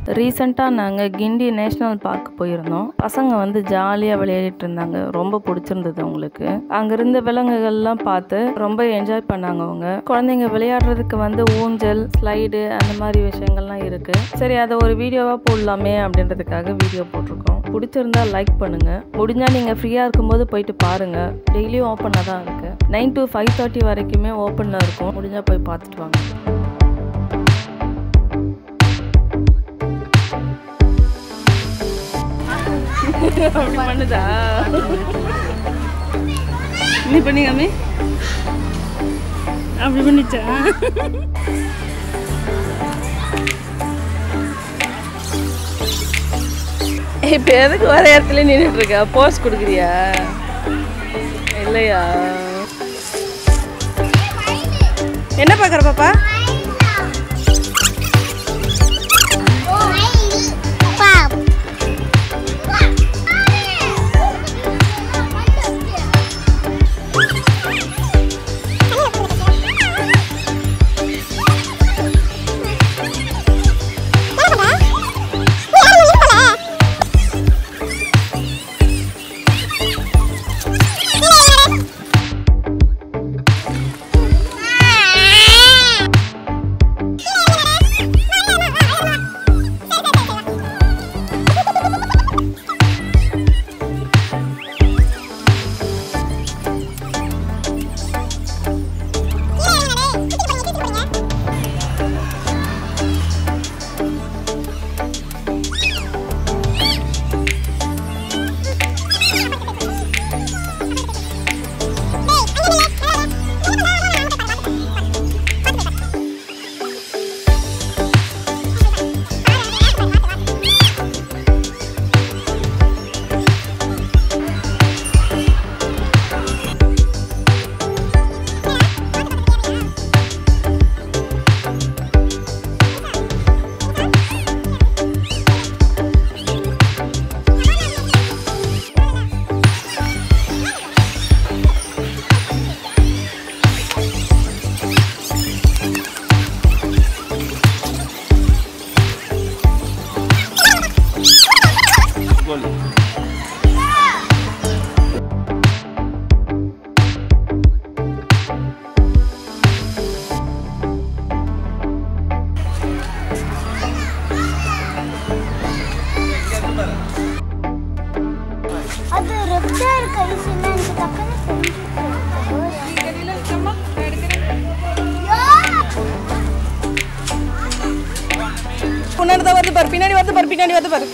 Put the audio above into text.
ரீசெண்டாக நாங்கள் கிண்டி national park போயிருந்தோம். பசங்க வந்து ஜாலியாக விளையாடிட்டு இருந்தாங்க. ரொம்ப பிடிச்சிருந்தது அவங்களுக்கு. அங்கே இருந்த விலங்குகள்லாம் பார்த்து ரொம்ப என்ஜாய் பண்ணாங்க அவங்க. குழந்தைங்க விளையாடுறதுக்கு வந்து ஊஞ்சல், ஸ்லைடு அந்த மாதிரி விஷயங்கள்லாம் இருக்குது. சரி, அதை ஒரு வீடியோவாக போடலாமே அப்படின்றதுக்காக வீடியோ போட்டிருக்கோம். பிடிச்சிருந்தா லைக் பண்ணுங்கள். முடிஞ்சால் நீங்கள் ஃப்ரீயாக இருக்கும்போது போயிட்டு பாருங்கள். டெய்லியும் ஓப்பனாக தான் இருக்குது. 9 to 5:30 வரைக்குமே ஓப்பனில் இருக்கும். முடிஞ்சால் போய் பார்த்துட்டு வாங்க. அப்படி பண்ணுதா? நீ பண்ணிக்காமே அப்படி பண்ணிச்சா? இப்போ எதுக்கு வர இடத்துல நின்றுட்டு இருக்கா? போஸ் கொடுக்குறியா இல்லையா? என்ன பார்க்குற பாப்பா? பின்னாடி வருது பாரு.